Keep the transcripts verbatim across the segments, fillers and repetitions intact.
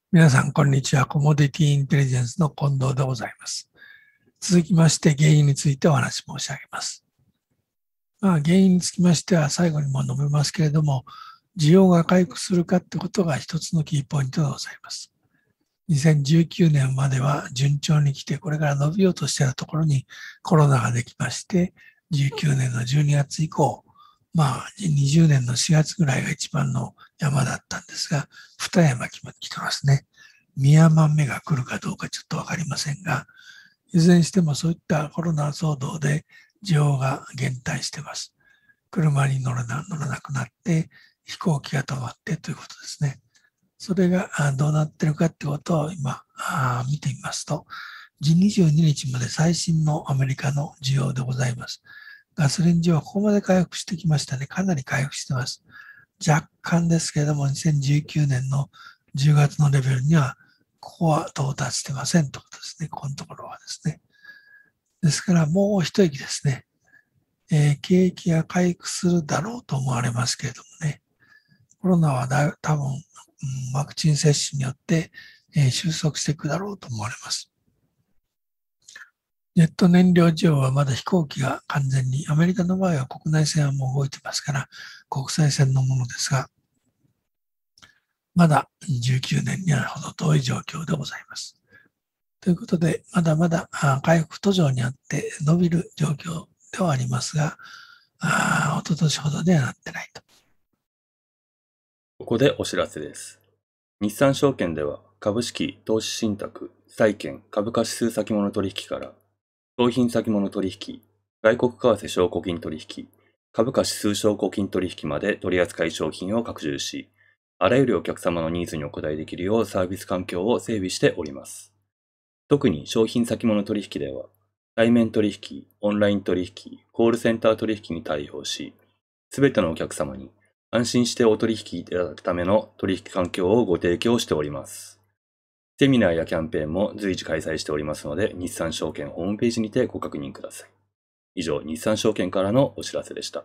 皆さん、こんにちは。コモディティインテリジェンスの近藤でございます。続きまして、原因についてお話し申し上げます。まあ、原因につきましては、最後にも述べますけれども、需要が回復するかってことが一つのキーポイントでございます。にせんじゅうきゅうねんまでは順調に来て、これから伸びようとしているところにコロナができまして、じゅうきゅうねんのじゅうにがつ以降、まあ、にじゅうねんのしがつぐらいが一番の山だったんですが、二山来てますね。三山目が来るかどうかちょっとわかりませんが、いずれにしてもそういったコロナ騒動で需要が減退しています。車に乗らな乗らなくなって、飛行機が止まってということですね。それがどうなっているかということを今見てみますと、にじゅうににちまで最新のアメリカの需要でございます。ガソリン需要はここまで回復してきましたね。かなり回復しています。若干ですけれども、にせんじゅうきゅうねんのじゅうがつのレベルには、ここは到達してませんということですね。ここのところはですね。ですから、もう一息ですね。えー、景気が回復するだろうと思われますけれどもね。コロナはだ多分、うん、ワクチン接種によって、えー、収束していくだろうと思われます。ジェット燃料需要はまだ飛行機が完全に、アメリカの場合は国内線はもう動いてますから、国際線のものですが、まだじゅうきゅうねんにはほど遠い状況でございます。ということで、まだまだ回復途上にあって伸びる状況ではありますが、あ一昨年ほどではなってないと。 ここでお知らせです。日産証券では株式、投資信託、債券、株価指数先物取引から、商品先物取引、外国為替証拠金取引、株価指数証拠金取引まで取扱い商品を拡充し、あらゆるお客様のニーズにお応えできるようサービス環境を整備しております。特に商品先物取引では、対面取引、オンライン取引、コールセンター取引に対応し、すべてのお客様に安心してお取引いただくための取引環境をご提供しております。セミナーやキャンペーンも随時開催しておりますので、日産証券ホームページにてご確認ください。以上、日産証券からのお知らせでした。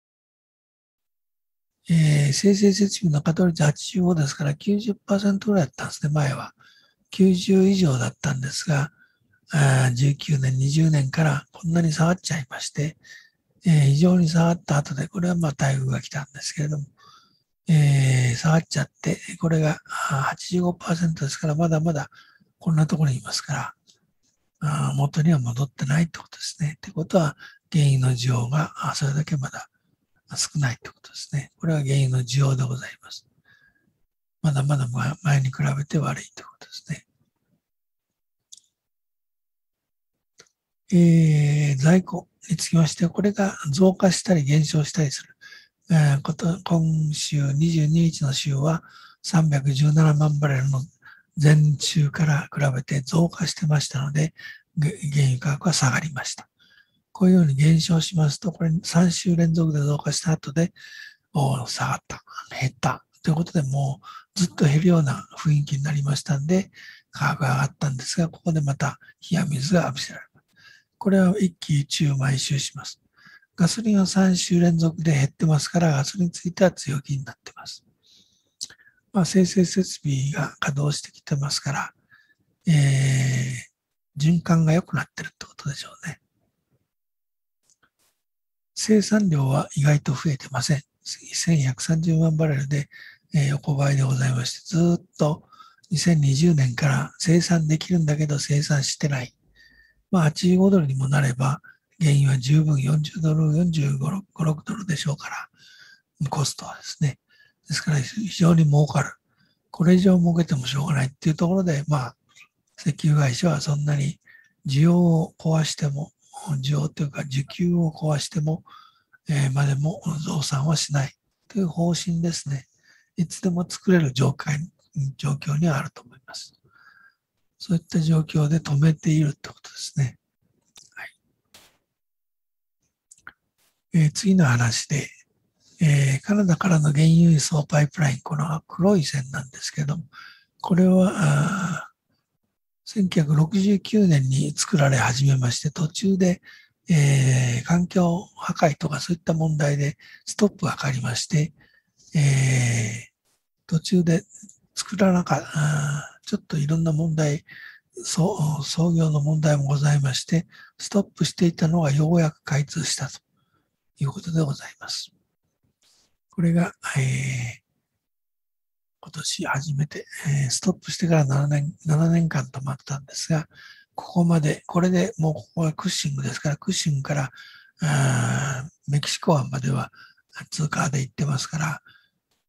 えー、生成設備の稼働率はちじゅうごですから きゅうじゅっパーセント ぐらいだったんですね、前は。きゅうじゅう以上だったんですが、あじゅうきゅうねん、にじゅうねんからこんなに下がっちゃいまして、えー、非常に下がった後で、これはまあ台風が来たんですけれども、えー、下がっちゃって、これが はちじゅうごパーセント ですから、まだまだこんなところにいますから、あ元には戻ってないってことですね。ってことは、原油の需要がそれだけまだ少ないってことですね。これは原油の需要でございます。まだまだ前に比べて悪いということですね。えー、在庫につきましては、これが増加したり減少したりする。えー、こと今週にじゅうににちの週はさんびゃくじゅうななまんバレルの前週から比べて増加してましたので、原油価格は下がりました。こういうように減少しますと、これさん週連続で増加した後で、お下がった、減った。ということで、もうずっと減るような雰囲気になりましたんで、価格が上がったんですが、ここでまた冷や水が浴びせられる。これは一喜一憂毎週します。ガソリンはさん週連続で減ってますから、ガソリンについては強気になってます。まあ、生成設備が稼働してきてますから、えー、循環が良くなってるってことでしょうね。生産量は意外と増えてません。せんひゃくさんじゅうまんバレルで、えー、横ばいでございまして、ずっとにせんにじゅうねんから生産できるんだけど生産してない。まあ、はちじゅうごドルにもなれば、原油は十分よんじゅうドル、よんじゅうご、ろくドルでしょうから、コストはですね。ですから非常に儲かる。これ以上儲けてもしょうがないっていうところで、まあ、石油会社はそんなに需要を壊しても、需要というか需給を壊しても、えー、までも増産はしないという方針ですね。いつでも作れる状況状況にはあると思います。そういった状況で止めているってことですね。はい。えー、次の話で、えー、カナダからの原油輸送パイプライン、この黒い線なんですけども、これはせんきゅうひゃくろくじゅうきゅうねんに作られ始めまして、途中で、えー、環境破壊とかそういった問題でストップがかかりまして、えー、途中で作らなかった、 ちょっといろんな問題、操業の問題もございまして、ストップしていたのがようやく開通したということでございます。これが、えー、今年初めて、えー、ストップしてからななねん、ななねんかん止まったんですが、ここまで、これでもうここはクッシングですから、クッシングからあメキシコ湾までは通過で行ってますから、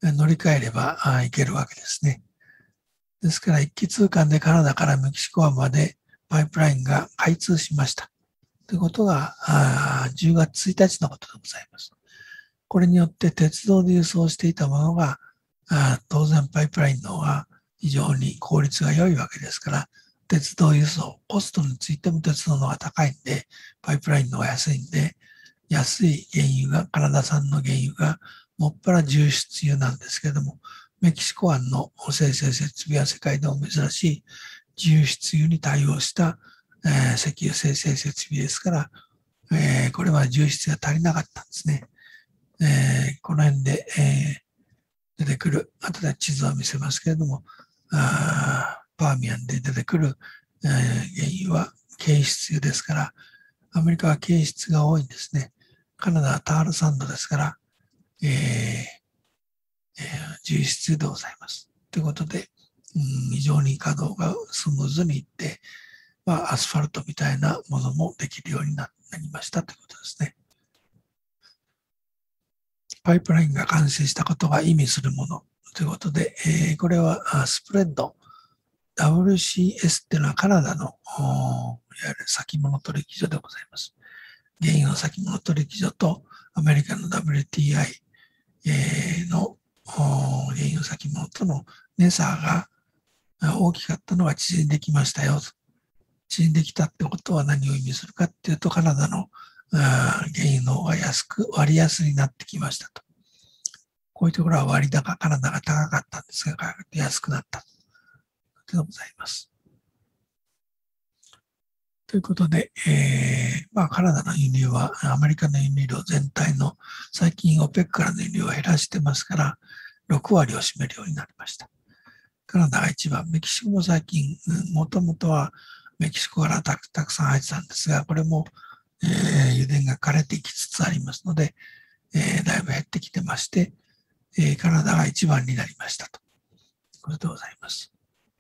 乗り換えれば行けるわけですね。ですから、一気通貫でカナダからメキシコ湾までパイプラインが開通しました。ということが、じゅうがつついたちのことでございます。これによって鉄道で輸送していたものが、当然パイプラインの方が非常に効率が良いわけですから、鉄道輸送、コストについても鉄道の方が高いんで、パイプラインの方が安いんで、安い原油が、カナダ産の原油が、もっぱら重質油なんですけれども、メキシコ湾の生成設備は世界でも珍しい重質油に対応した、えー、石油生成設備ですから、えー、これは重質が足りなかったんですね。えー、この辺で、えー、出てくる、後で地図を見せますけれども、あーパーミアンで出てくる、えー、原油は軽質油ですから、アメリカは軽質が多いんですね。カナダはタールサンドですから、えーえー、重質油でございます。ということで、うん、非常に稼働がスムーズにいって、まあ、アスファルトみたいなものもできるようになりましたということですね。パイプラインが完成したことが意味するものということで、えー、これはスプレッド。ダブリューシーエス っていうのはカナダのいわゆる先物取引所でございます。原油の先物取引所とアメリカの ダブリューティーアイ の原油先物との値差が大きかったのが縮んできましたよ。縮んできたってことは何を意味するかっていうと、カナダの原油の方が安く、割安になってきましたと。こういうところは割高、カナダが高かったんですが、安くなったということでございます。ということで、えーまあ、カナダの輸入はアメリカの輸入量全体の最近 オペック からの輸入を減らしてますから、ろくわりを占めるようになりました。カナダが一番、メキシコも最近、もともとはメキシコからた く, たくさん入ってたんですが、これも、えー、油田が枯れてきつつありますので、えー、だいぶ減ってきてまして、えー、カナダが一番になりましたということでございます。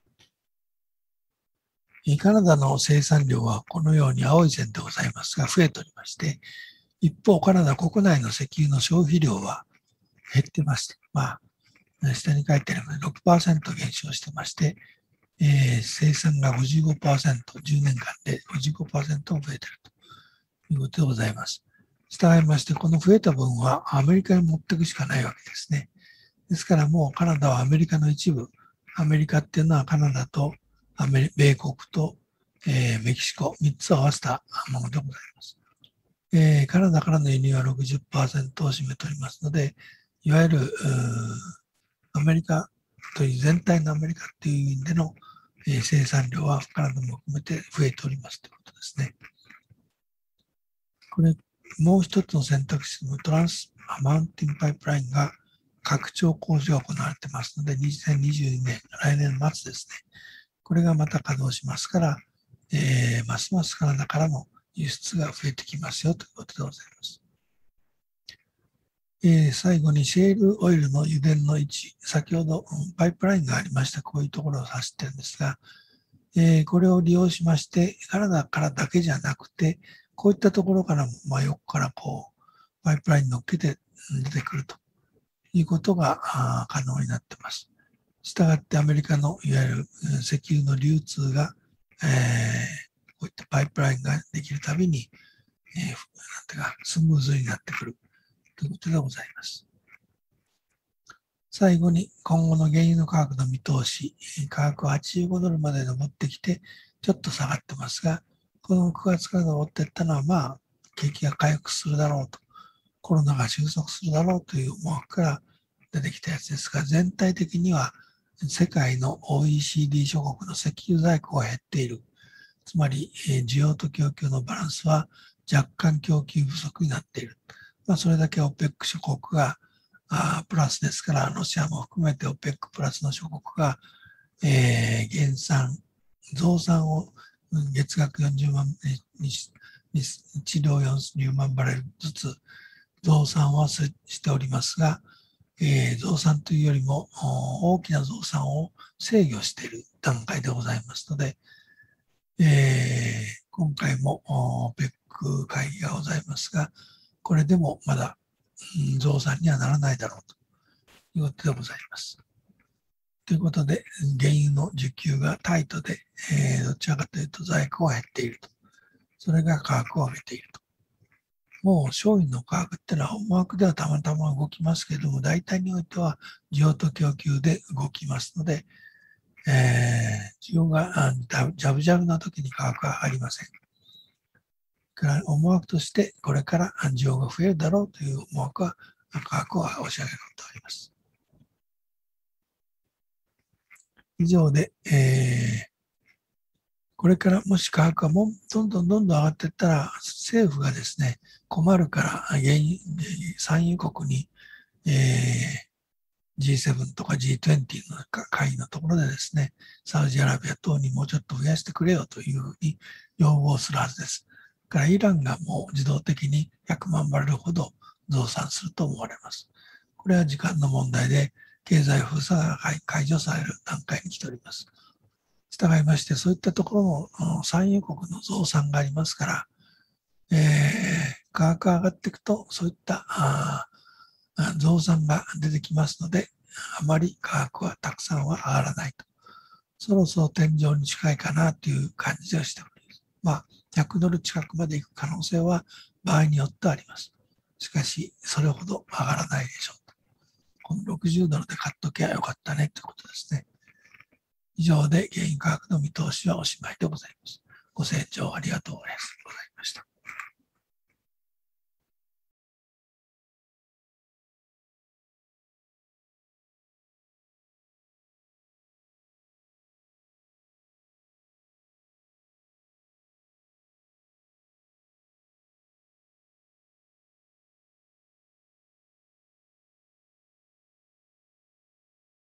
カナダの生産量はこのように青い線でございますが、増えておりまして、一方、カナダ国内の石油の消費量は減ってまして、まあ、下に書いてあるように ろくパーセント 減少してまして、えー、生産が ごじゅうごパーセント、じゅうねんかんで ごじゅうごパーセント 増えているということでございます。したがいまして、この増えた分はアメリカに持っていくしかないわけですね。ですからもうカナダはアメリカの一部、アメリカっていうのはカナダとアメリ米国と、えー、メキシコ、みっつを合わせたものでございます。えー、カナダからの輸入は ろくじゅっパーセント を占めておりますので、いわゆるアメリカという全体のアメリカという意味での、えー、生産量はカナダも含めて増えておりますということですね。これ、もう一つの選択肢のトランスマウンティンパイプラインが拡張工事が行われていますので、にせんにじゅうにねん、来年末ですね。これがまた稼働しますから、えー、ますますカナダからの輸出が増えてきますよということでございます。えー、最後にシェールオイルの油田の位置、先ほどパイプラインがありました、こういうところを走っているんですが、えー、これを利用しまして、カナダからだけじゃなくて、こういったところからも真横からこう、パイプラインに乗っけて出てくるということが可能になっています。したがってアメリカのいわゆる石油の流通が、えー、こういったパイプラインができるたびに、えー、なんていうかスムーズになってくるということでございます。最後に今後の原油の価格の見通し、価格ははちじゅうごドルまで上ってきて、ちょっと下がってますが、このくがつから上っていったのは、まあ、景気が回復するだろうと、コロナが収束するだろうという思惑から出てきたやつですが、全体的には世界の オーイーシーディー 諸国の石油在庫が減っている。つまり、需要と供給のバランスは若干供給不足になっている。まあ、それだけ オペック 諸国があプラスですから、ロシアも含めて オペック プラスの諸国が、 えー、減産、増産を月額よんじゅうまん、日量よんじゅうまんバレルずつ増産はしておりますが、えー、増産というよりも大きな増産を制御している段階でございますので、えー、今回も オペック 会議がございますが、これでもまだ、うん、増産にはならないだろうということでございます。ということで、原油の需給がタイトで、えー、どちらかというと在庫は減っていると。それが価格を上げていると。もう商品の価格っていうのは思惑ではたまたま動きますけれども、大体においては需要と供給で動きますので、えー、需要がジャブジャブな時に価格は上がりません。から思惑としてこれから需要が増えるだろうという思惑は価格を押し上げることがあります。以上で、えー、これからもし価格がもどんどんどんどん上がっていったら、政府がですね、困るから、産油国に、えー、ジーセブン とか ジーにじゅう の会議のところでですね、サウジアラビア等にもうちょっと増やしてくれよというふうに要望するはずです。からイランがもう自動的にひゃくまんバレルほど増産すると思われます。これは時間の問題で、経済封鎖が解除される段階に来ております。従いまして、そういったところの産油国の増産がありますから、えー、価格が上がっていくと、そういった増産が出てきますので、あまり価格はたくさんは上がらないと。そろそろ天井に近いかなという感じがしております。まあ、ひゃくドル近くまで行く可能性は場合によってあります。しかし、それほど上がらないでしょうと。このろくじゅうドルで買っときゃよかったねということですね。以上で原油価格の見通しはおしまいでございます。ご清聴ありがとうございました。